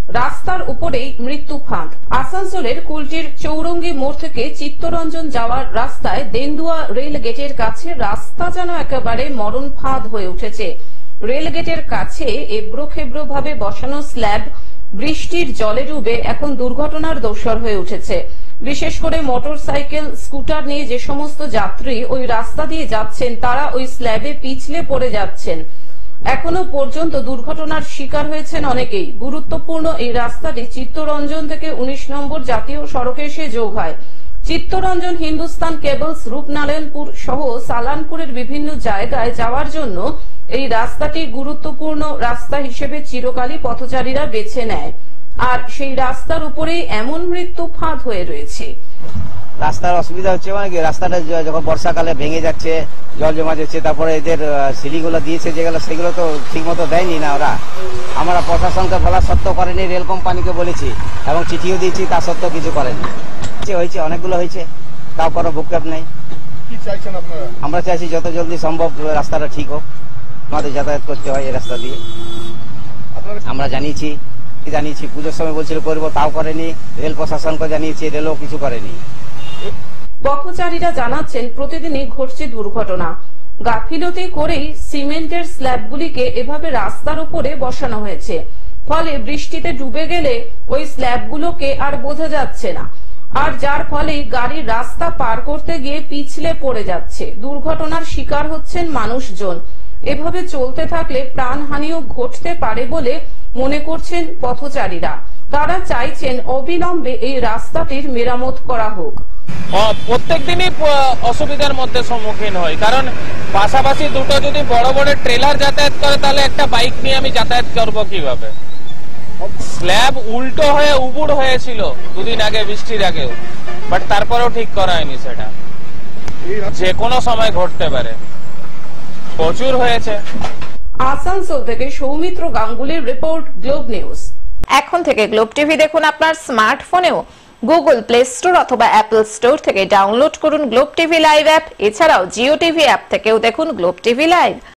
রাস্তার উপরেই মৃত্যু ফাঁদ। আসানসোলের কুলটির চৌরঙ্গি মোড় থেকে চিত্তরঞ্জন যাওয়ার রাস্তায় দেন্দুয়া রেল গেটের কাছে রাস্তা যেন একেবারে মরণ ফাঁদ হয়ে উঠেছে। রেল গেটের কাছে এবড়োখেবড়ো ভাবে বসানো স্ল্যাব বৃষ্টির জলে ডুবে এখন দুর্ঘটনার দোষর হয়ে উঠেছে। বিশেষ করে মোটরসাইকেল, স্কুটার নিয়ে যে সমস্ত যাত্রী ওই রাস্তা দিয়ে যাচ্ছেন তারা ওই স্ল্যাবে পিছলে পড়ে যাচ্ছেন। এখনো পর্যন্ত দুর্ঘটনার শিকার হয়েছেন অনেকেই। গুরুত্বপূর্ণ এই রাস্তাটি চিত্তরঞ্জন থেকে 19 নম্বর জাতীয় সড়কে এসে যোগ হয়। চিত্তরঞ্জন হিন্দুস্তান কেবলস, রূপনারায়ণপুর সহ সালানপুরের বিভিন্ন জায়গায় যাওয়ার জন্য এই রাস্তাটি গুরুত্বপূর্ণ রাস্তা হিসেবে চিরকালই পথচারীরা বেছে নেয়। আর সেই রাস্তার উপরেই এমন মৃত্যু ফাঁদ হয়ে রয়েছে। রাস্তার অসুবিধা হচ্ছে মানে কি, রাস্তাটা যখন বর্ষাকালে ভেঙে যাচ্ছে, জল জমা যাচ্ছে, তারপরে এদের সিঁড়িগুলো দিয়েছে যেগুলো সেগুলো তো ঠিক মতো দেয়নি না ওরা। আমরা প্রশাসনকে বলা সত্ত্বেও করেনি, রেল কোম্পানিকে বলেছি এবং চিঠিও দিয়েছি, তা সত্ত্বেও কিছু করেনি। হয়েছে অনেকগুলো হয়েছে, তাও কোনো ভূক্ষেপ নেই। কি চাইছেন আপনারা? আমরা চাইছি যত জলদি সম্ভব রাস্তাটা ঠিক হোক, আমাদের যাতায়াত করতে হয় এই রাস্তা দিয়ে। আমরা জানিয়েছি পুজোর সময় বলছিল করবো, তাও করেনি। রেল প্রশাসনকে জানিয়েছি, রেলও কিছু করেনি। পথচারীরা জানাচ্ছেন প্রতিদিনই ঘটছে দুর্ঘটনা। গাফিলতি করেই সিমেন্টের স্ল্যাবগুলিকে এভাবে রাস্তার উপরে বসানো হয়েছে। ফলে বৃষ্টিতে ডুবে গেলে ওই স্ল্যাবগুলোকে আর বোঝা যাচ্ছে না, আর যার ফলে গাড়ির রাস্তা পার করতে গিয়ে পিছলে পড়ে যাচ্ছে। দুর্ঘটনার শিকার হচ্ছেন মানুষজন। এভাবে চলতে থাকলে প্রাণহানিও ঘটতে পারে বলে মনে করছেন পথচারীরা। তারা চাইছেন অবিলম্বে এই রাস্তাটির মেরামত করা হোক। প্রত্যেক দিনই অসুবিধার মধ্যে সম্মুখীন হয়, কারণ পাশাপাশি দুটো যদি বড় বড় ট্রেলার যাতায়াত করে তাহলে একটা বাইক নিয়ে আমি যাতায়াত করবো কিভাবে? স্ল্যাব উল্টো হয়ে উবুড় হয়েছিল দুদিন আগে, বৃষ্টির আগেও, বাট তারপরেও ঠিক করা হয়নি। সেটা যে কোনো সময় ঘটতে পারে, প্রচুর হয়েছে। আসানসোল থেকে সৌমিত্র গাঙ্গুলির রিপোর্ট, গ্লোব নিউজ। এখন থেকে গ্লোব টিভি দেখুন আপনার স্মার্টফোনেও। গুগল প্লে স্টোর অথবা অ্যাপল স্টোর থেকে ডাউনলোড করুন গ্লোব টিভি লাইভ অ্যাপ। এছাড়াও জিও টিভি অ্যাপ থেকেও দেখুন গ্লোব টিভি লাইভ।